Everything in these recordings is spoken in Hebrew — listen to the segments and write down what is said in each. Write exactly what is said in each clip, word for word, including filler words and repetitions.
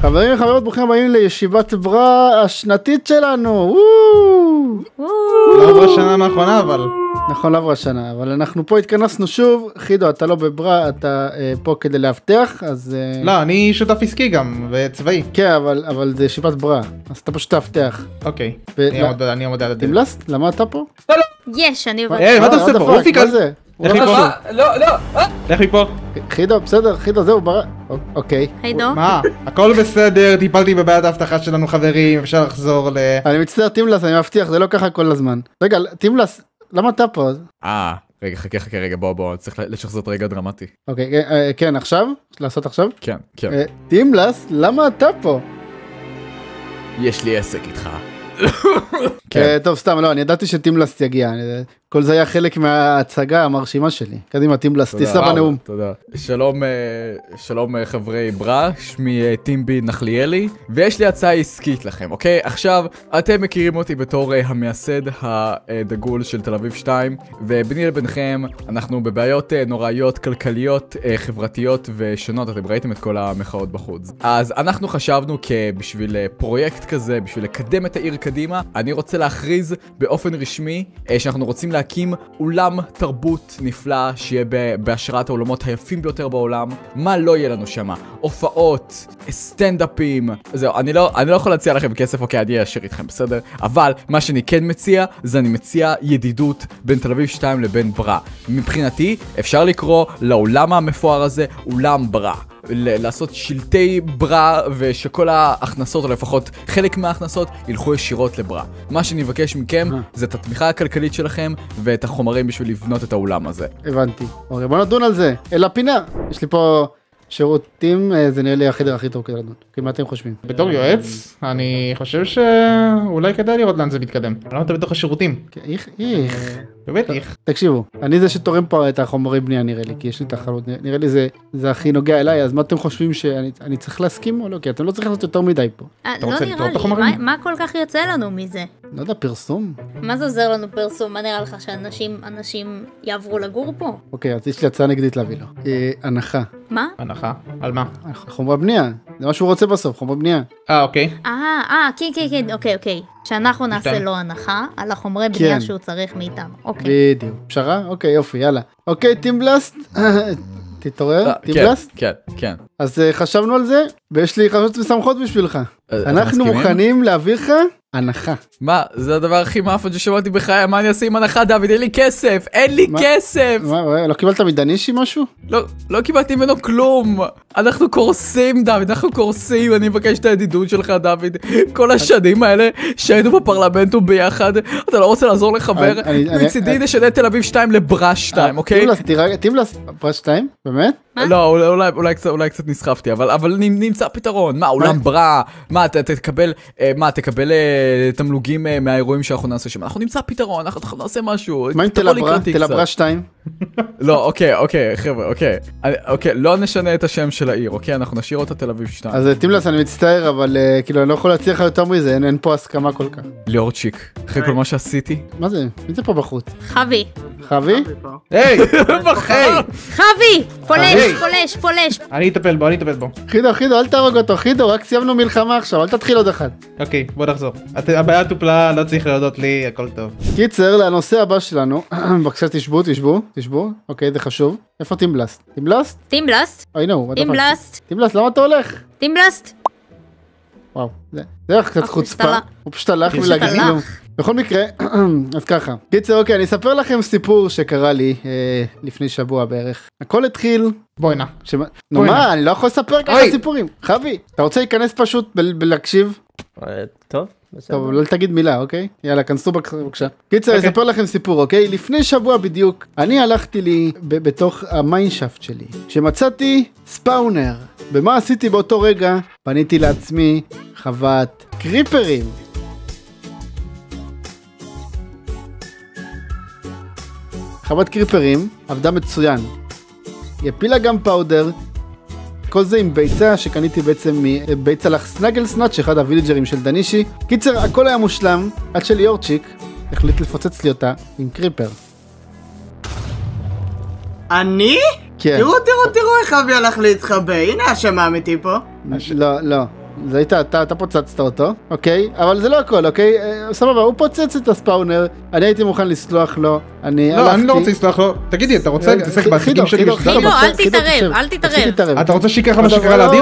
חברים וחברות, ברוכים הבאים לישיבת ברא השנתית שלנו. לא עברה שנה מאחרונה אבל. נכון, לא עברה שנה, אבל אנחנו פה התכנסנו שוב. חידו, אתה לא בברא, אתה אה, פה כדי להבטח, אז... אה... לא, אני שותף עסקי גם, וצבאי. כן, אבל, אבל זה ישיבת ברא, אז אתה פשוט תאבטח. אוקיי, ו... אני אעמוד, אני אעמוד על הדרך. תמלסט? למה אתה פה? לא, לא. יש, אני... היי, מה אתה עושה פה? אופי מה זה? לך מפה. לא, לא. לך מפה. חידו, בסדר, חידו, זהו, ברא. אוקיי. חידו? מה? הכל בסדר, טיפלתי בבעיית ההבטחה שלנו חברים, אפשר לחזור ל... אני מצטער, טימלס, אני מבטיח, זה לא ככה כל הזמן. רגע, טימלס, למה אתה פה? אה, רגע, חכה, חכה, רגע, בוא, בוא, צריך לשחזות רגע דרמטי. אוקיי, כן, עכשיו? לעשות עכשיו? כן, כן. טימלס, למה אתה פה? יש לי עסק איתך. טוב, סתם, לא, אני ידעתי שטימלס יגיע. כל זה היה חלק מההצגה המרשימה שלי. קדימה, טימלס, תיסע בנאום. תודה. שלום, שלום חברי ברא, שמי טימבי נחליאלי, ויש לי הצעה עסקית לכם, אוקיי? עכשיו, אתם מכירים אותי בתור המייסד הדגול של תל אביב שתיים, וביני לבינכם, אנחנו בבעיות נוראיות, כלכליות, חברתיות ושונות, אתם ראיתם את כל המחאות בחוץ. אז אנחנו חשבנו כבשביל פרויקט כזה, בשביל לקדם את העיר קדימה, אני רוצה להכריז באופן רשמי שאנחנו רוצים להקים אולם תרבות נפלא שיהיה בהשראת העולמות היפים ביותר בעולם. מה לא יהיה לנו שמה? הופעות, סטנדאפים. זהו, אני לא, אני לא יכול להציע לכם כסף, אוקיי, אני אשאר איתכם, בסדר? אבל מה שאני כן מציע, זה אני מציע ידידות בין תל אביב שתיים לבין ברא. מבחינתי, אפשר לקרוא לאולם המפואר הזה אולם ברא. לעשות שלטי ברא ושכל ההכנסות, או לפחות חלק מההכנסות, ילכו ישירות לברא. מה שאני מבקש מכם זה את התמיכה הכלכלית שלכם ואת החומרים בשביל לבנות את האולם הזה. הבנתי. אוקיי, בוא נדון על זה. אל הפינה. יש לי פה שירותים, זה נראה לי החדר הכי טוב כדי לדון. מה אתם חושבים? בתור יועץ, אני חושב שאולי כדאי לראות לאן זה מתקדם. למה אתה בתוך השירותים? איך, איך. באמת איך. תקשיבו, אני זה שתורם פה את החומרי בנייה נראה לי, כי יש לי תחרות, נראה לי זה, זה הכי נוגע אליי, אז מה אתם חושבים שאני צריך להסכים או לא? כי אתם לא צריכים לעשות יותר מדי פה. לא נראה לי, מה כל כך יוצא לנו מזה? לא יודע, פרסום? מה זה עוזר לנו פרסום? מה נראה לך שאנשים, אנשים יעברו לגור פה? אוקיי, אז יש לי הצעה נגדית להביא לו. הנחה. מה? הנחה? על מה? חומרי בנייה, זה מה שהוא רוצה בסוף, חומרי בנייה. אה, אוקיי. אה, אה, כן, כן, כן, אוקיי, אוקיי. שאנחנו נעשה לו הנחה על החומרי בנייה שהוא צריך מאיתנו. אוקיי. בדיוק. פשרה? אוקיי, יופי, יאללה. אוקיי, טימבלסט. תתעורר, טימבלסט? כן, כן. אז חשבנו על זה, ויש לי חדשות משמחות בשבילך. אנחנו מוכנים להעביר לך הנחה. מה? זה הדבר הכי מאפן ששמעתי בחיי, מה אני אעשה עם הנחה, דוד? אין לי כסף! אין לי כסף! מה, לא קיבלת מדנישי משהו? לא, לא קיבלתי ממנו כלום! אנחנו קורסים, דוד, אנחנו קורסים, אני מבקש את הידידות שלך, דוד. כל השנים האלה שהיינו בפרלמנט וביחד, אתה לא רוצה לעזור לחבר? מצידי נשנה תל אביב שתיים לברא שתיים, אוקיי? טימלס, תירגע, טימלס, ברא שתיים? באמת? לא, אולי קצת נסחפתי, אבל נמצא פתרון. מה, אולם ברא? מה, תקבל, מה, תקבל תמלוגים מהאירועים שאנחנו נעשה שם. אנחנו נמצא פתרון, אנחנו נעשה משהו. מה עם תל הברא? תל הברא שתיים? לא, אוקיי, אוקיי, חבר'ה, אוקיי. אוקיי, לא נשנה את השם של העיר, אוקיי? אנחנו נשאיר אותה תל אביב שתיים. אז טימלס, אני מצטער, אבל כאילו, אני לא יכול להציע לך יותר מזה, אין פה הסכמה כל כך. ליאורצ'יק, אחרי כל מה שעשיתי. מה זה? מי זה פה בחוץ? חווי. חווי? היי! חווי! פולש, פולש, פולש. אני אטפל בו, אני אטפל בו. חידו, חידו, אל תהרוג אותו, חידו, רק סיימנו מלחמה עכשיו, אל תתחיל עוד אחד. אוקיי, בוא נחזור. הבעיה טופלה, לא צריך להודות לי, הכל טוב. קיצר, לנושא הבא שלנו, בבקשה תשבו, תשבו, תשבו, אוקיי, זה חשוב. איפה טימבלסט? טימבלסט? טימבלסט? אוי נו, טימבלסט. טימבלסט, למה אתה הולך? טימבלסט. וואו, זה איך קצת חוצפה. הוא פשוט הלך ולהגיד כלום. בכל מקרה, אז ככה. קיצר, אוקיי, אני אספר לכם סיפור שקרה לי לפני שבוע בערך. הכל התחיל... בואי נע. נו מה, אני לא יכול לספר ככה סיפורים. חווי, אתה רוצה להיכנס פשוט בלהקשיב? טוב. טוב, לא תגיד מילה, אוקיי? יאללה, כנסו בבקשה. קיצר, אני אספר לכם סיפור, אוקיי? לפני שבוע בדיוק, אני הלכתי לי בתוך המיינשאפט שלי, שמצאתי ספאונר. ומה עשיתי באותו רגע? פניתי לעצמי חוות קריפרים. חוות קריפרים עבדה מצוין. היא הפילה גם פאודר. כל זה עם ביצה שקניתי בעצם מביצה לך סנגל סנאץ', אחד הוויליג'רים של דנישי. קיצר, הכל היה מושלם, עד שליאורצ'יק החליט לפוצץ לי אותה עם קריפר. אני? כן. תראו, תראו, תראו איך אבי הלך להתחבא, הנה השם האמיתי פה. לא, לא. זה היית, אתה, אתה פוצצת אותו, אוקיי? אבל זה לא הכל, אוקיי? אה, סבבה, הוא פוצץ את הספאונר, אני הייתי מוכן לסלוח לו, אני לא, הלכתי... אני לא רוצה לסלוח לו. תגידי, אתה רוצה להתעסק בעסקים שלי? חידו, אל תתערב, אל תתערב. אתה רוצה שיקרה לך מה שקרה לאדיר?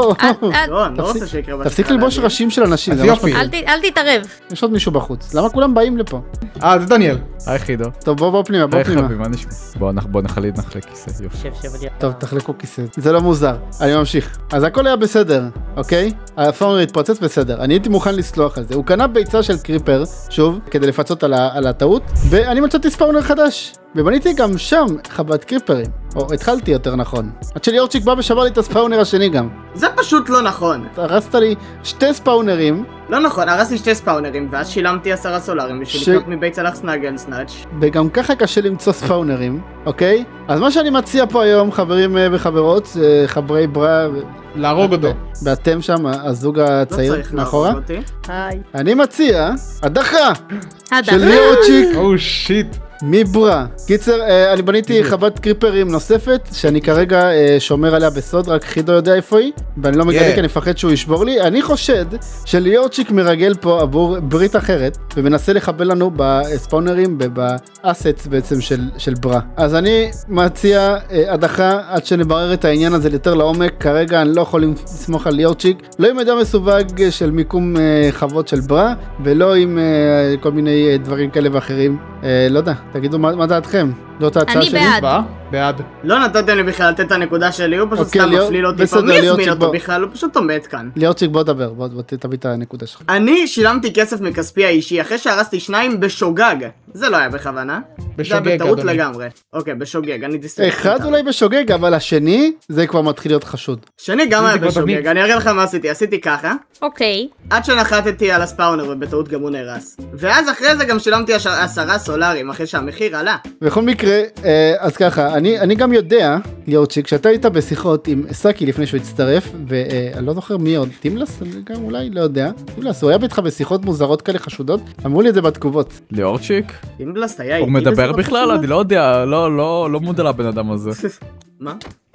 לא, אני לא רוצה שיקרה מה תפסיק שקרה ללבוש לאדיר. ראשים של אנשים, אז זה ממש יופי. מגעיל. אל תתערב. יש עוד מישהו בחוץ, למה כולם באים לפה? אה, זה דניאל. היי חידו. טוב, בוא בוא פנימה, בוא היי פנימה. חבי, מה נשמע? בוא נח- בוא נחליט נחלה כיסא, יופי. שב, שב, אדיר. טוב, תחלקו כיסא. זה לא מוזר, אני ממשיך. אז הכל היה בסדר, אוקיי? הפאונר התפוצץ בסדר, אני הייתי מוכן לסלוח על זה. הוא קנה ביצה של קריפר, שוב, כדי לפצות על ה- על הטעות, ואני מצאתי ספאונר חדש. ובניתי גם שם חוות קריפרים, או התחלתי יותר נכון. עד שליאורצ'יק בא ושבר לי את הספאונר השני גם. זה פשוט לא נכון. הרסת לי שתי ספאונרים, לא נכון, הרסתי שתי ספאונרים, ואז שילמתי עשרה סולארים בשביל ש- לקנות מבית צלח סנאגל סנאץ'. וגם ככה קשה למצוא ספאונרים, אוקיי? אז מה שאני מציע פה היום, חברים אה, וחברות, אה, חברי ברא, ו- להרוג אותו. ואתם שם, הזוג לא הצעיר צריך מאחורה, להרוג אותי. היי. אני מציע הדחה של הדחה. ליאורצ'יק או שיט. מברה. קיצר, אה, אני בניתי חוות קריפרים נוספת, שאני כרגע אה, שומר עליה בסוד, רק חידו יודע איפה היא, ואני לא מגלה Yeah. כי אני מפחד שהוא ישבור לי. אני חושד שליאורצ'יק מרגל פה עבור ברית אחרת, ומנסה לחבל לנו בספאונרים ובאסטס בעצם של, של ברה. אז אני מציע אה, הדחה עד שנברר את העניין הזה יותר לעומק. כרגע אני לא יכול לסמוך על ליאורצ'יק, לא עם מידע מסווג אה, של מיקום אה, חוות של ברה, ולא עם אה, כל מיני אה, דברים כאלה ואחרים. אה, לא יודע, תגידו מה, מה דעתכם? זאת ההצעה אני שלי? בעד. בא? בעד. לא נתתם לי בכלל לתת את הנקודה שלי, הוא פשוט אוקיי, סתם ליאור- מפליל אותי בסדר, פה. מי הזמין ליאורצ'יק, אותו בוא. בכלל? הוא פשוט עומד כאן. ליאורצ'יק בוא דבר, בוא, בוא תביא את הנקודה שלך. אני שילמתי כסף מכספי האישי אחרי שהרסתי שניים בשוגג. זה לא היה בכוונה. בשוגג, זה היה בטעות אדוני. לגמרי. אוקיי, בשוגג, אני דיסטרקט. אחד אולי בשוגג, אבל השני, זה כבר מתחיל להיות חשוד. שני גם זה היה כבר תבנית. בשוגג, אני אראה לך מה עשיתי, עשיתי ככה. אוקיי. עד שנחתתי על הספאונר ובטעות גם הוא נהרס. ואז אחרי זה גם שילמתי עשר- עשרה סולארים אחרי שהמחיר עלה. בכל מקרה, אה, אז ככה, אני, אני גם יודע, ליאורצ'יק, שאתה היית בשיחות עם סאקי לפני שהוא הצטרף, ואני לא זוכר מי עוד, טימלס? אני גם אולי לא יודע. טימלס, הוא היה איתך בשיחות מוזרות כאלה חשודות? אמרו לי את זה בתגובות. ליאורצ'יק? אימבלסט היה הוא איתי מדבר בשיחות בכלל? חשובות? אני לא יודע, לא, לא, לא מודע לבן אדם הזה. מה?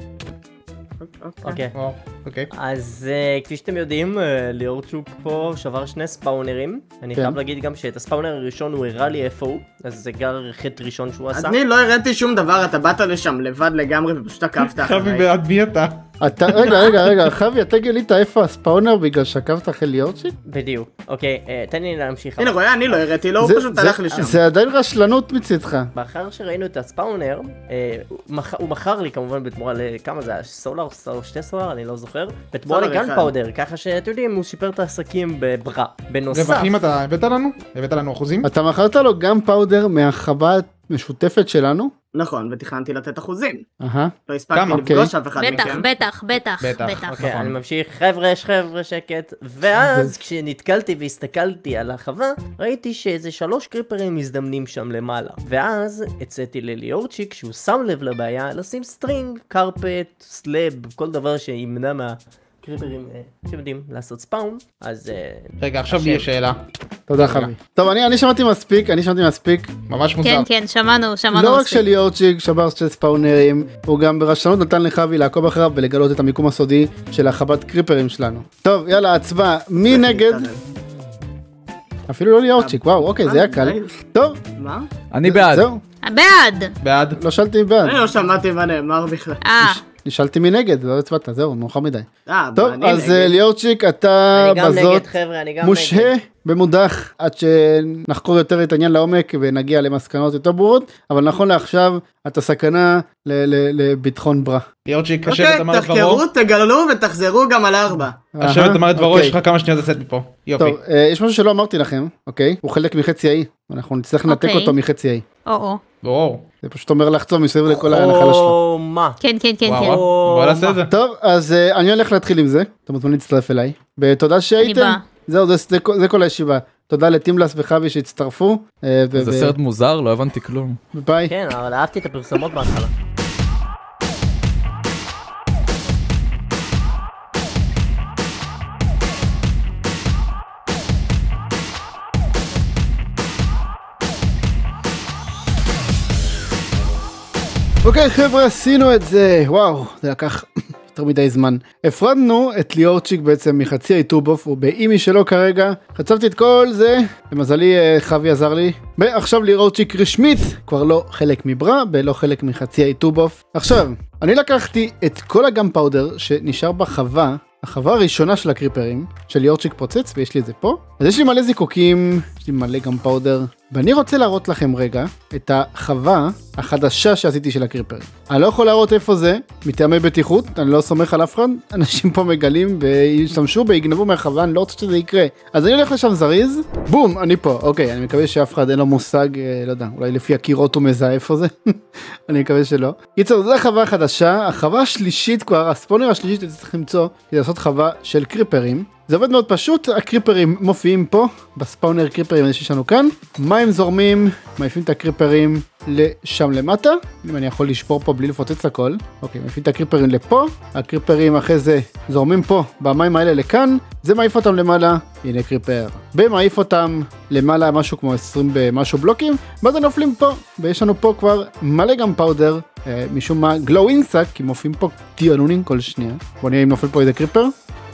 אוקיי, וואו, אוקיי. אז אה, כפי שאתם יודעים, אה, ליאורצ'וק פה שבר שני ספאונרים. אני כן. חייב להגיד גם שאת הספאונר הראשון הוא הראה לי איפה הוא, אז זה גר חטא ראשון שהוא עשה. אני לא הראיתי שום דבר, אתה באת לשם לבד לגמרי ופשוט עקבת חבי אחריי. בעד מי אתה? אתה, רגע, רגע, רגע, חבי, אתה גילית איפה הספאונר בגלל שעקבת אחרי ליאורצ'יק? בדיוק. אוקיי, אה, תן לי להמשיך. הנה רואה, אני לא הראיתי לו, הוא זה- פשוט זה- הלך לשם. זה עדיין רשלנות מצידך. לאחר שראינו את הספאונר, אה, הוא מכ- הוא מכר לי כמובן בתמורה לכמה זה היה? סולר? סולר? שתי סולר? אני לא זוכר. בתמורה סולר לגן אחד. פאודר, ככה שאתם יודעים, הוא שיפר את העסקים בברא. בנוסף, רווחים אתה הבאת לנו? הבאת לנו אחוזים? אתה מכרת לו גם פאודר מהחווה משותפת שלנו? נכון, ותכננתי לתת אחוזים. אהה. לא הספקתי כמה? לפגוש אף אחד בטח, מכם. בטח, בטח, בטח. בטח. אוקיי, נכון. אני ממשיך, חבר'ה, חבר'ה, שקט. ואז כשנתקלתי והסתכלתי על החווה, ראיתי שאיזה שלוש קריפרים מזדמנים שם למעלה. ואז הצאתי לליאורצ'יק, שהוא שם לב לבעיה, לשים סטרינג, קרפט, סלאב, כל דבר שימנע מהקריפרים, אה, אתם יודעים, לעשות ספאון. אז אה, רגע, עכשיו לי יש שאלה. תודה חבי. טוב, אני אני שמעתי מספיק, אני שמעתי מספיק. ממש מוזר. כן, כן, שמענו, שמענו לא רק מספיק. שליאורצ'יק שבר שתי ספאונרים, הוא גם ברשלנות נתן לחבי לעקוב אחריו ולגלות את המיקום הסודי של החוות קריפרים שלנו. טוב, יאללה, הצבעה. מי נגד? אפילו לא ליאורצ'יק, וואו, אוקיי, זה היה קל. טוב, מה? אני בעד. זהו, בעד. בעד. לא שאלתי בעד. אני לא שמעתי מה נאמר בכלל. אה, נשאלתי מי נגד, לא הצבעת, זהו, מאוחר מדי. אה, טוב, אני אז נגד. אה, ליאורצ'יק, אתה אני גם בזאת נגד, חבר'ה, אני גם מושהה נגד. במודח עד שנחקור יותר את העניין לעומק ונגיע למסקנות יותר ברורות, אבל נכון לעכשיו אתה סכנה ל- ל- לביטחון ברא. ליאורצ'יק, השבט אוקיי, אמר את דברו. תחקרו, תגללו ותחזרו גם על ארבע. השבט אהה, אמר את דברו, אוקיי. יש לך כמה שניות לצאת מפה. יופי. טוב, אה, יש משהו שלא אמרתי לכם, אוקיי? הוא חלק מחצי האי, אנחנו נצטרך לנתק אוקיי. אותו מחצי האי. או-או. ברור. זה פשוט אומר לחצוב מסביב לכל הנחלה שלו. או מה? כן, כן, כן, וואו, כן. וואו. בוא נעשה את זה. טוב, אז אה, אני הולך להתחיל עם זה, אתם מוזמנים להצטרף אליי. ותודה שהייתם. באה. זהו, זה- זה כל- זה כל הישיבה. תודה לטימלס וחבי שהצטרפו. אה, ו- זה ו- סרט מוזר, לא הבנתי כלום. ביי. כן, אבל אהבתי את הפרסומות בהתחלה. אוקיי חבר'ה, עשינו את זה, וואו, זה לקח יותר מדי זמן. הפרדנו את ליאורצ'יק בעצם מחצי היטובוף, הוא באימי שלו כרגע. חצבתי את כל זה, למזלי חווי עזר לי. ועכשיו ליאורצ'יק רשמית, כבר לא חלק מברה, ולא חלק מחצי היטובוף. עכשיו, אני לקחתי את כל הגאם פאודר שנשאר בחווה, החווה הראשונה של הקריפרים, של ליאורצ'יק פוצץ, ויש לי את זה פה. אז יש לי מלא זיקוקים, יש לי מלא גאם פאודר, ואני רוצה להראות לכם רגע את החווה החדשה שעשיתי של הקריפרים. אני לא יכול להראות איפה זה, מטעמי בטיחות, אני לא סומך על אף אחד, אנשים פה מגלים וישתמשו ויגנבו מהחווה, אני לא רוצה שזה יקרה. אז אני הולך לשם זריז, בום, אני פה, אוקיי, אני מקווה שאף אחד אין לו מושג, לא יודע, אולי לפי הקירות הוא מזהה איפה זה, אני מקווה שלא. קיצור, זו החווה החדשה, החווה השלישית כבר, הספונר השלישית צריך למצוא, כדי לעשות חווה של קריפרים. זה עובד מאוד פשוט, הקריפרים מופיעים פה, בספאונר קריפרים שיש לנו כאן, מים זורמים, מעיפים את הקריפרים לשם למטה, אם אני יכול לשפור פה בלי לפוצץ הכל, אוקיי, מעיפים את הקריפרים לפה, הקריפרים אחרי זה זורמים פה, במים האלה לכאן, זה מעיף אותם למעלה, הנה קריפר, ומעיף אותם למעלה משהו כמו עשרים במשהו בלוקים, ואז הם נופלים פה, ויש לנו פה כבר מלא גם פאודר, אה, משום מה גלו אינסק, כי מופיעים פה טיונונים כל שנייה, בוא נראה אם נופל פה איזה קריפר,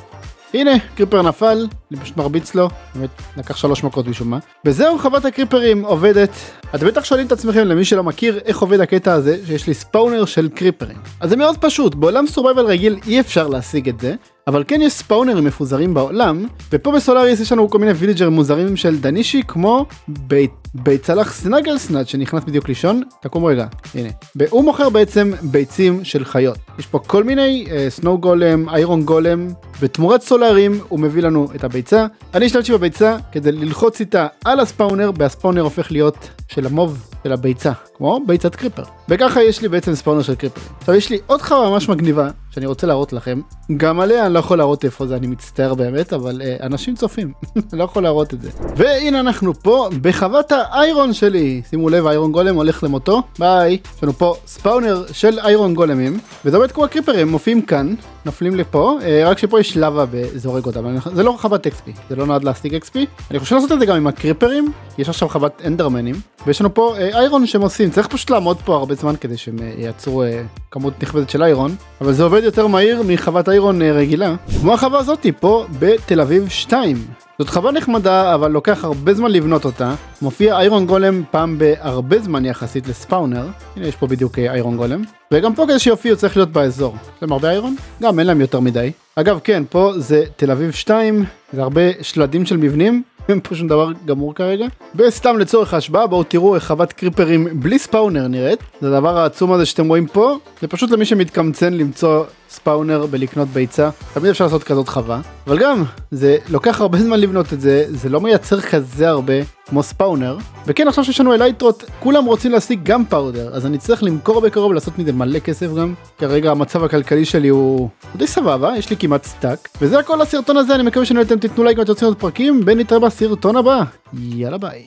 הנה, קריפר נפל, אני פשוט מרביץ לו, באמת לקח שלוש מכות משום מה. וזהו, חוות הקריפרים עובדת. אתם בטח שואלים את עצמכם, למי שלא מכיר, איך עובד הקטע הזה, שיש לי ספאונר של קריפרים. אז זה מאוד פשוט, בעולם סורבייבל רגיל אי אפשר להשיג את זה, אבל כן יש ספאונרים מפוזרים בעולם, ופה בסולאריס יש לנו כל מיני ויליג'רים מוזרים של דנישי, כמו בית, ביצלח סנגלסנאט שנכנס בדיוק לישון, תקום רגע, הנה. הוא מוכר בעצם ביצים של חיות. יש פה כל מיני, סנואו גולם, איירון גולם, בתמורת סולארים הוא מביא לנו את הביצה. אני השתמשתי בביצה כדי ללחוץ איתה על הספאונר, והספאונר הופך להיות של המוב של הביצה, כמו ביצת קריפר. וככה יש לי בעצם ספאונר של קריפר. עכשיו יש לי עוד חווה ממש מגניבה, שאני רוצה להראות לכם. גם עליה אני לא יכול להראות איפה זה, אני מצטער באמת, אבל אה, אנשים צופים, אני לא יכול להראות את זה. והנה אנחנו פה בחוות האיירון שלי. שימו לב, האיירון גולם הולך למותו. ביי. יש לנו פה ספאונר של איירון גולמים, וזה עובד כמו הקריפרים, מופיעים כאן, נופלים לפה, אה, רק שפה יש לבה וזורק אותם. זה לא חוות אקס פי, זה לא נועד להשיג אקס פי. אני חושב לעשות את זה גם עם הקריפרים, יש עכשיו חוות אנדרמנים, ויש לנו פה אה, איירון שהם עושים. צריך פשוט לעמוד פה הרבה זמן כדי שהם ייצרו אה, כמות נכבדת של איירון, אבל זה עובד יותר מהיר מחוות איירון רגילה, כמו החווה הזאתי פה בתל אביב שתיים. זאת חווה נחמדה, אבל לוקח הרבה זמן לבנות אותה. מופיע איירון גולם פעם בהרבה זמן יחסית לספאונר. הנה יש פה בדיוק איירון גולם. וגם פה כדי שיופיעו צריך להיות באזור. יש להם הרבה איירון? גם אין להם יותר מדי. אגב כן, פה זה תל אביב שתיים, זה הרבה שלדים של מבנים. אין פה שום דבר גמור כרגע. וסתם לצורך ההשוואה, בואו תראו איך חוות קריפרים בלי ספאונר נראית. זה הדבר העצום הזה שאתם רואים פה. זה פשוט למי שמתקמצן למצוא ספאונר בלקנות ביצה. תמיד אפשר לעשות כזאת חווה. אבל גם, זה לוקח הרבה זמן לבנות את זה. זה לא מייצר כזה הרבה כמו ספאונר. וכן, עכשיו שיש לנו אלייטרות, כולם רוצים להשיג גם פאודר. אז אני צריך למכור בקרוב ולעשות מזה מלא כסף גם. כרגע המצב הכלכלי שלי הוא די סבבה, יש לי כמעט סטאק. וזה הכל לסרטון הזה, אני מקווה שאתם תיתנו לייק ואתם רוצים עוד פרקים. בין נתראה בסרטון הבא. יאללה ביי.